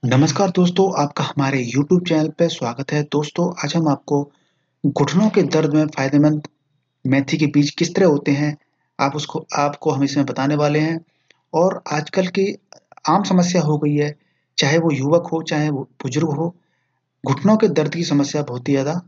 नमस्कार दोस्तों, आपका हमारे YouTube चैनल पे स्वागत है। दोस्तों, आज हम आपको घुटनों के दर्द में फ़ायदेमंद मेथी के बीज किस तरह होते हैं, आपको हम इसमें बताने वाले हैं। और आजकल की आम समस्या हो गई है, चाहे वो युवक हो, चाहे वो बुजुर्ग हो, घुटनों के दर्द की समस्या बहुत ही ज़्यादा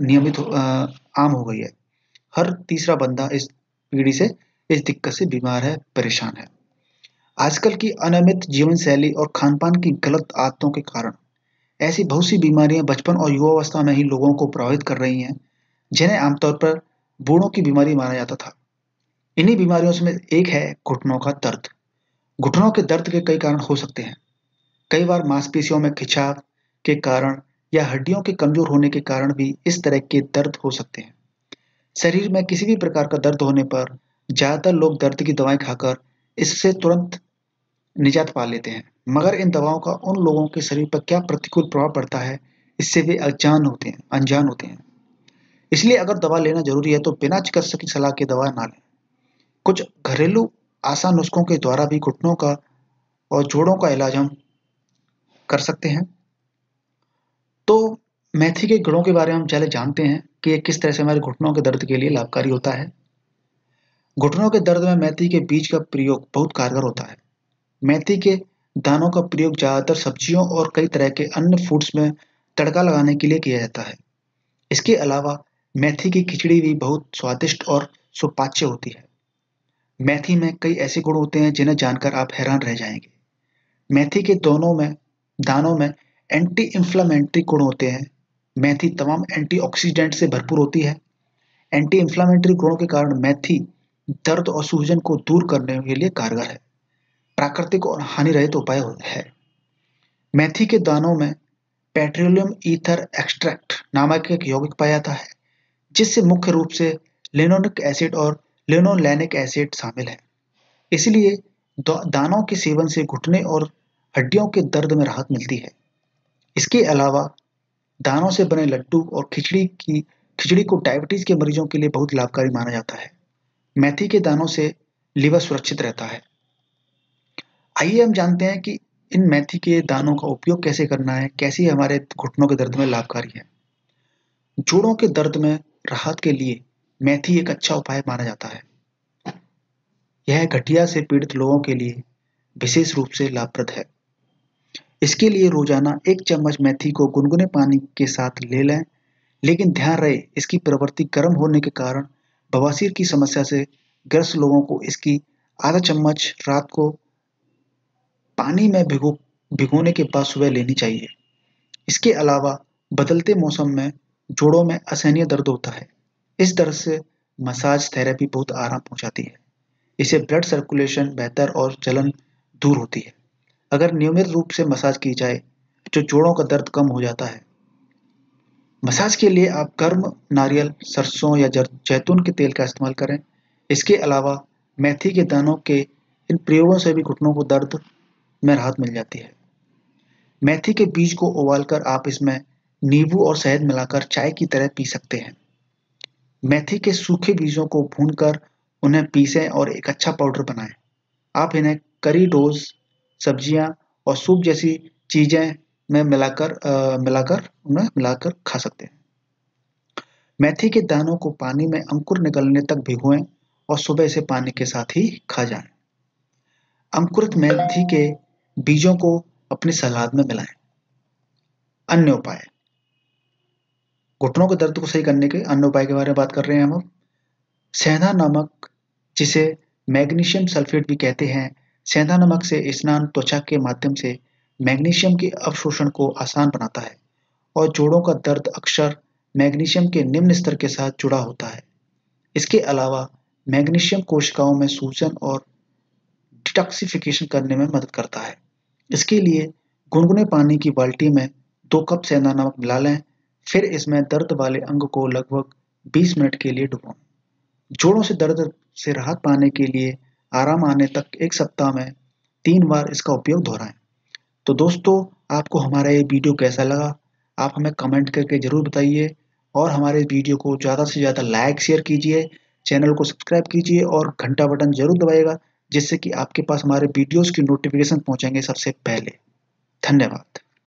आम हो गई है। हर तीसरा बंदा इस पीढ़ी से इस दिक्कत से बीमार है, परेशान है। आजकल की अनियमित जीवन शैली और खान-पान की गलत आदतों के कारण ऐसी बहुत सी बीमारियां बचपन और युवावस्था में ही लोगों को प्रभावित कर रही हैं, जिन्हें आमतौर पर बूढ़ों की बीमारी माना जाता था। इन्हीं बीमारियों में एक है घुटनों का दर्द। घुटनों के दर्द के कई कारण हो सकते हैं। कई बार मांसपेशियों में खिंचाव के कारण या हड्डियों के कमजोर होने के कारण भी इस तरह के दर्द हो सकते हैं। शरीर में किसी भी प्रकार का दर्द होने पर ज्यादातर लोग दर्द की दवाएं खाकर इससे तुरंत निजात पा लेते हैं, मगर इन दवाओं का उन लोगों के शरीर पर क्या प्रतिकूल प्रभाव पड़ता है, इससे वे अनजान होते हैं। इसलिए अगर दवा लेना ज़रूरी है, तो बिना चिकित्सक की सलाह के दवा ना लें। कुछ घरेलू आसान नुस्खों के द्वारा भी घुटनों का और जोड़ों का इलाज हम कर सकते हैं। तो मेथी के गुणों के बारे में हम पहले जानते हैं कि ये किस तरह से हमारे घुटनों के दर्द के लिए लाभकारी होता है। घुटनों के दर्द में मेथी के बीज का प्रयोग बहुत कारगर होता है। मेथी के दानों का प्रयोग ज़्यादातर सब्जियों और कई तरह के अन्य फूड्स में तड़का लगाने के लिए किया जाता है। इसके अलावा मेथी की खिचड़ी भी बहुत स्वादिष्ट और सुपाच्य होती है। मेथी में कई ऐसे गुण होते हैं जिन्हें जानकर आप हैरान रह जाएंगे। मेथी के दानों में एंटी इंफ्लेमेटरी गुण होते हैं। मेथी तमाम एंटीऑक्सीडेंट से भरपूर होती है। एंटी इंफ्लेमेटरी गुणों के कारण मेथी दर्द और सूजन को दूर करने के लिए कारगर है। प्राकृतिक और हानि रहित उपाय है। मेथी के दानों में पेट्रोलियम ईथर एक्सट्रैक्ट नामक एक यौगिक पाया जाता है, जिससे मुख्य रूप से लिनोलिक एसिड और लिनोलेनिक एसिड शामिल है। इसलिए दानों के सेवन से घुटने और हड्डियों के दर्द में राहत मिलती है। इसके अलावा दानों से बने लड्डू और खिचड़ी को डायबिटीज के मरीजों के लिए बहुत लाभकारी माना जाता है। मेथी के दानों से लीवर सुरक्षित रहता है। आइए हम जानते हैं कि इन मेथी के दानों का उपयोग कैसे करना है, कैसे ये हमारे घुटनों के दर्द में लाभकारी है। जोड़ों के दर्द में राहत के लिए मेथी एक अच्छा उपाय माना जाता है। यह गठिया से पीड़ित लोगों के लिए विशेष रूप से लाभप्रद है। इसके लिए रोजाना 1 चम्मच मेथी को गुनगुने पानी के साथ ले लें, लेकिन ध्यान रहे इसकी प्रवृत्ति गर्म होने के कारण बवासीर की समस्या से ग्रस्त लोगों को इसकी आधा चम्मच रात को पानी में भिगोने के बाद सुबह लेनी चाहिए। इसके अलावा बदलते मौसम में जोड़ों में असहनीय दर्द होता है। इस दर्द से मसाज थेरेपी बहुत आराम पहुंचाती है। इससे ब्लड सर्कुलेशन बेहतर और जलन दूर होती है। अगर नियमित रूप से मसाज की जाए, तो जोड़ों का दर्द कम हो जाता है। मसाज के लिए आप गर्म नारियल, सरसों या जैतून के तेल का इस्तेमाल करें। इसके अलावा मेथी के दानों के इन प्रयोगों से भी घुटनों को दर्द में राहत मिल जाती है। मेथी के बीज को उबालकर आप इसमें नींबू और शहद मिलाकर चाय की तरह पी सकते हैं। मेथी के सूखे बीजों को भूनकर उन्हें पीसें और एक अच्छा पाउडर बनाएं। आप इन्हें करी डोज, सब्जियां और सूप जैसी चीजें में मिलाकर खा सकते हैं। मेथी के दानों को पानी में अंकुर निकलने तक भिगोएं और सुबह इसे पानी के साथ ही खा जाएं। अंकुरित मेथी के बीजों को अपनी सलाद में मिलाएं। अन्य उपाय, घुटनों के दर्द को सही करने के अन्य उपाय के बारे में बात कर रहे हैं हम अब। सेंधा नमक, जिसे मैग्नीशियम सल्फेट भी कहते हैं, सेंधा नमक से स्नान त्वचा के माध्यम से मैग्नीशियम के अवशोषण को आसान बनाता है और जोड़ों का दर्द अक्सर मैग्नीशियम के निम्न स्तर के साथ जुड़ा होता है। इसके अलावा मैग्नीशियम कोशिकाओं में सूजन और डिटॉक्सिफिकेशन करने में मदद करता है। इसके लिए गुनगुने पानी की बाल्टी में 2 कप सेंधा नमक मिला लें, फिर इसमें दर्द वाले अंग को लगभग 20 मिनट के लिए डुबोएं। जोड़ों से दर्द से राहत पाने के लिए आराम आने तक 1 सप्ताह में 3 बार इसका उपयोग दोहराएं। तो दोस्तों, आपको हमारा ये वीडियो कैसा लगा? आप हमें कमेंट करके ज़रूर बताइए और हमारे वीडियो को ज़्यादा से ज़्यादा लाइक शेयर कीजिए, चैनल को सब्सक्राइब कीजिए और घंटा बटन ज़रूर दबाइएगा, जिससे कि आपके पास हमारे वीडियोज़ की नोटिफिकेशन पहुँचेंगे सबसे पहले। धन्यवाद।